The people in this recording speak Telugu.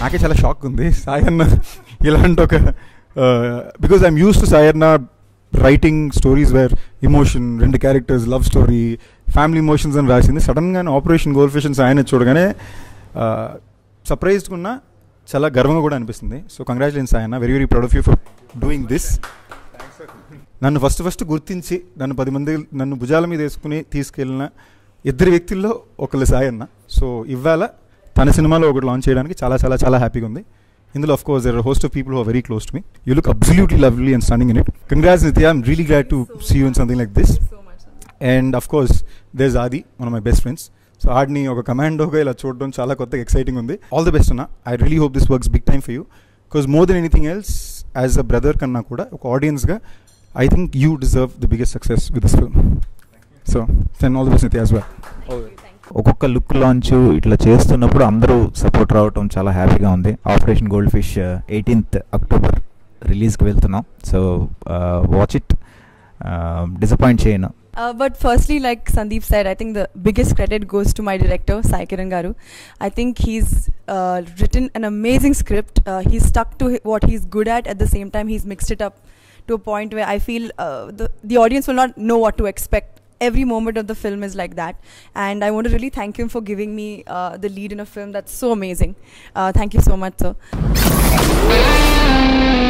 నాకే చాలా షాక్ ఉంది సాయి అన్న ఇలాంటి ఒక because I'm used to Sai అన్న writing stories where emotion, 2 characters, love story, family emotions అని రాసింది. సడన్గానే ఆపరేషన్ గోల్డ్ ఫిష్ ఆయన చూడగానే సర్ప్రైజ్గా ఉన్నా, చాలా గర్వంగా కూడా అనిపిస్తుంది. సో కంగ్రాచులేషన్స్ ఆయన, very very proud of you for doing this. నన్ను ఫస్ట్ గుర్తించి నన్ను భుజాల మీద వేసుకుని తీసుకెళ్ళిన 2 వ్యక్తుల్లో ఒకళ్ళు సాయి అన్న. సో ఇవాళ తన సినిమాలో ఒకటి లాంచ్ చేయడానికి చాలా చాలా చాలా హ్యాపీగా ఉంది. ఇందులో of course there are host of people who are very close to me. You look absolutely lovely and stunning in it. Congrats Nitya, I'm really glad to see you in something like this. And of course there is Adi, one of my best friends. So ఆడిని ఒక కమాండోగా ఇలా చూడడం చాలా కొత్తగా ఎక్సైటింగ్ ఉంది. ఆల్ ది బెస్ట్ అన్న. I really hope this works big time for you, because more than anything else as a brother కన్నా కూడా ఒక ఆడియన్స్గా I think you deserve the biggest success with this film. So then all the best Nitya as well. ఒక్కొక్క లుక్ లాంచ్ ఇట్లా చేస్తున్నప్పుడు అందరూ సపోర్ట్ రావటం చాలా హ్యాపీగా ఉంది. Operation gold fish 18th October రిలీజ్కి వెళ్తున్నాం. సో వాచ్ ఇట్, డిసప్పాయింట్ చేయను. But firstly, like Sandeep said, I think the biggest credit goes to my director, Sai Kiran Garu. I think he's written an amazing script. He's stuck to what he's good at the same time he's mixed it up to a point where I feel the audience will not know what to expect. Every moment of the film is like that, and I want to really thank him for giving me the lead in a film that's so amazing. Thank you so much, sir.